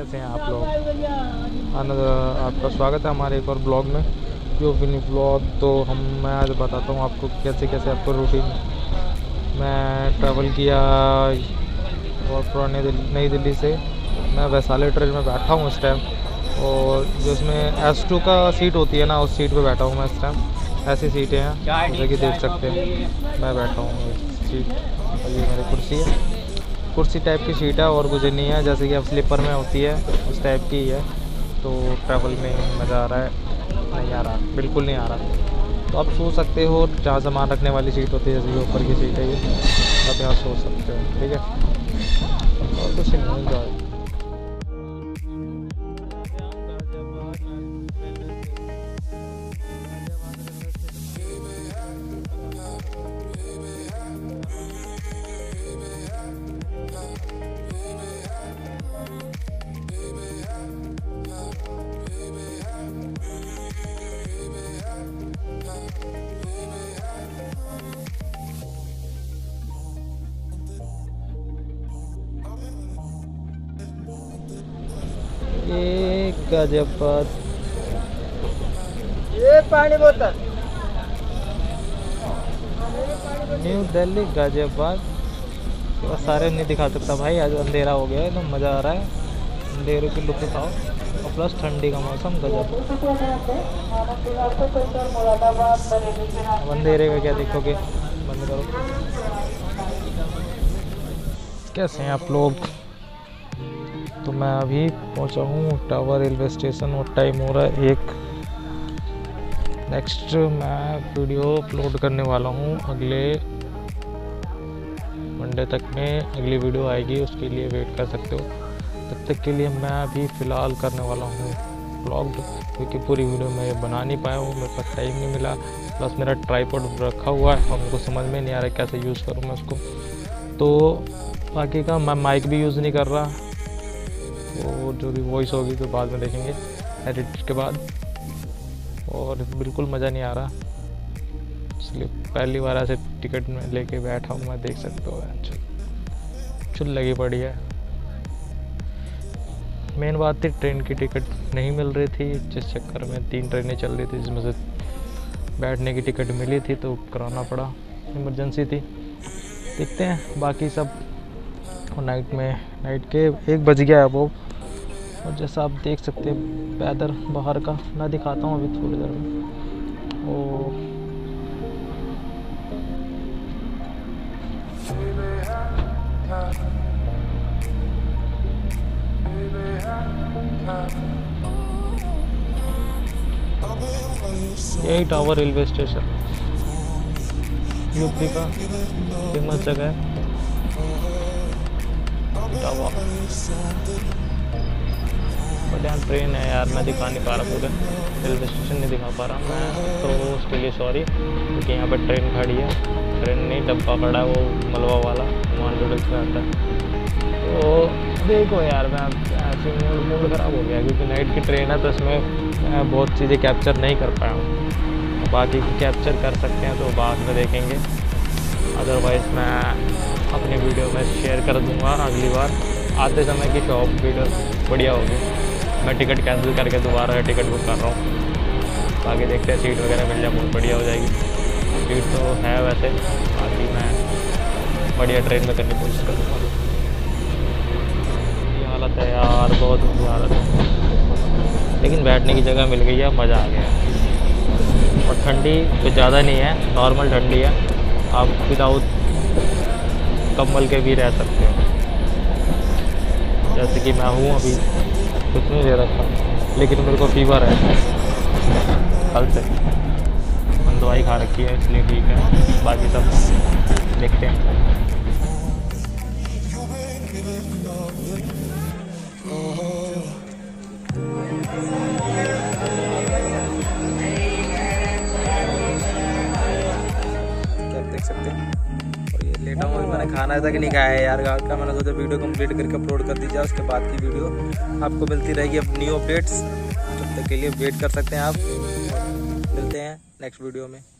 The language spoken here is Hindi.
कैसे हैं आप लोग? आपका स्वागत है हमारे एक और ब्लॉग में, जो मिनी ब्लॉग। तो मैं आज बताता हूँ आपको कैसे कैसे आपको रूटीन। मैं ट्रैवल किया और नई दिल्ली से मैं वैशाली ट्रेन में बैठा हूँ इस टाइम, और जो इसमें S2 का सीट होती है ना, उस सीट पे बैठा हूँ मैं इस टाइम। ऐसी सीटें हैं जैसे कि देख सकते हैं, मैं बैठा हूँ इस सीट और ये मेरी कुर्सी है। कुर्सी टाइप की सीट है और कुछ नहीं है, जैसे कि अब स्लीपर में होती है उस टाइप की ही है। तो ट्रैवल में मज़ा आ रहा है? नहीं आ रहा, बिल्कुल नहीं आ रहा। तो आप सो सकते हो, जहाँ सामान रखने वाली सीट होती है, जैसे कि ऊपर की सीट है ये, आप यहाँ सो सकते हो, ठीक है। और कुछ नहीं, एंजॉय। ये गजब बात। ये पानी बोतल न्यू दिल्ली गाजियाबाद। तो सारे नहीं दिखा सकता भाई, आज अंधेरा हो गया है, तो मज़ा आ रहा है। अंधेरे की लुत्फ उठाओ और प्लस ठंडी का मौसम गजब। अब अंधेरे का क्या देखोगे, बंद करो। कैसे हैं आप लोग? तो मैं अभी पहुंचा हूँ टावर रेलवे स्टेशन और टाइम हो रहा है 1। नेक्स्ट मैं वीडियो अपलोड करने वाला हूँ अगले मंडे तक में, अगली वीडियो आएगी, उसके लिए वेट कर सकते हो। तब तक के लिए मैं अभी फ़िलहाल करने वाला हूँ ब्लॉग, क्योंकि पूरी वीडियो मैं बना नहीं पाया हूँ, मेरे पास टाइम नहीं मिला। प्लस मेरा ट्राइपॉड रखा हुआ है और मेरे को समझ में नहीं आ रहा कैसे यूज़ करूँ मैं उसको। तो बाकी का मैं माइक भी यूज़ नहीं कर रहा, वो जो भी वॉइस होगी तो बाद में देखेंगे एडिट के बाद। और बिल्कुल मज़ा नहीं आ रहा, इसलिए पहली बार ऐसे टिकट में लेके बैठा हूँ मैं, देख सकते हो। चुल लगी पड़ी है। मेन बात थी ट्रेन की टिकट नहीं मिल रही थी, जिस चक्कर में 3 ट्रेनें चल रही थी, जिसमें से बैठने की टिकट मिली थी तो कराना पड़ा, इमरजेंसी थी। देखते हैं बाकी सब। नाइट के 1 बज गया है वो, और जैसा आप देख सकते हैं वेदर बाहर का मैं दिखाता हूँ अभी थोड़ी देर में। ओ यही टावर रेलवे स्टेशन यूपी का फेमस जगह है टावर। बट यहाँ ट्रेन है यार, मैं दिखा नहीं पा रहा, पूरे रेलवे स्टेशन नहीं दिखा पा रहा मैं, तो उसके लिए सॉरी। क्योंकि यहाँ पर ट्रेन खड़ी है, ट्रेन नहीं डब्बा खड़ा है, वो मलवा वाला मांडोडक्स का आता है। तो देखो यार, मैं ऐसे मूड ख़राब हो गया, क्योंकि नाइट की ट्रेन है तो इसमें मैं बहुत चीज़ें कैप्चर नहीं कर पाया हूँ। बाकी की कैप्चर कर सकते हैं तो बाद में देखेंगे, अदरवाइज़ मैं अपनी वीडियो में शेयर कर दूँगा अगली बार। आते समय की शॉप वीडियो बढ़िया होगी। मैं टिकट कैंसिल करके दोबारा टिकट बुक कर रहा हूँ। बाकी देखते हैं, सीट वगैरह मिल जाए बहुत बढ़िया हो जाएगी। सीट तो है वैसे, बाकी मैं बढ़िया ट्रेन में करने की कोशिश करूँगा। ये हालत है यार, बहुत बुरी हालत है, लेकिन बैठने की जगह मिल गई है, मज़ा आ गया। और ठंडी तो ज़्यादा नहीं है, नॉर्मल ठंडी है, आप विदाउट कम्बल के भी रह सकते हो। जैसे कि मैं हूँ अभी, कुछ नहीं ले रखा, लेकिन मेरे को फीवर है कल से, दवाई खा रखी है, इसलिए ठीक है। बाकी सब देखते हैं। देख सकते हैं, और ये लेटा हूँ, मैंने खाना तक नहीं खाया है यार रात का। मैंने सोचा वीडियो कंप्लीट करके अपलोड कर दीजिए, उसके बाद की वीडियो आपको मिलती रहेगी अब न्यू अपडेट्स। तब तक के लिए वेट कर सकते हैं आप, मिलते हैं नेक्स्ट वीडियो में।